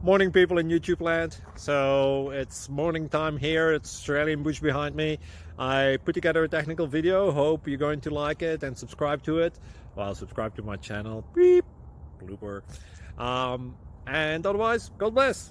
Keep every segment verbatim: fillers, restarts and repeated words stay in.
Morning, people in YouTube land. So it's morning time here. It's Australian bush behind me. I put together a technical video. Hope you're going to like it and subscribe to it. Well, subscribe to my channel. Beep. Blooper. Um, and otherwise, God bless.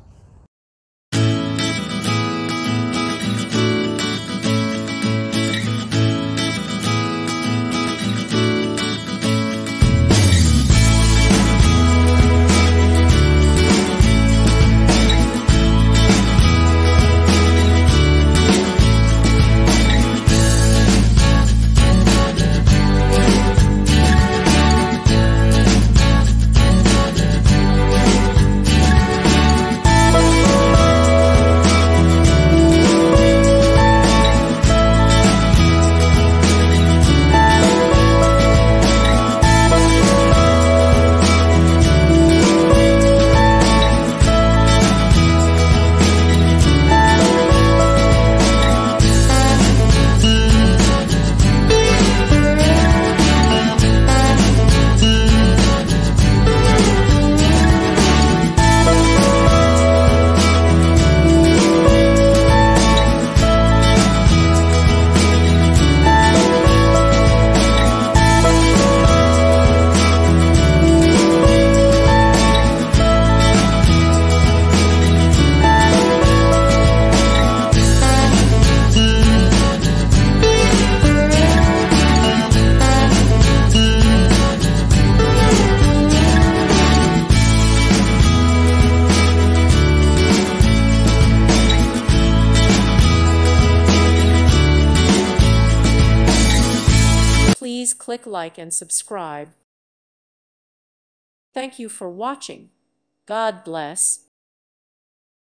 Please click like and subscribe. Thank you for watching. God bless.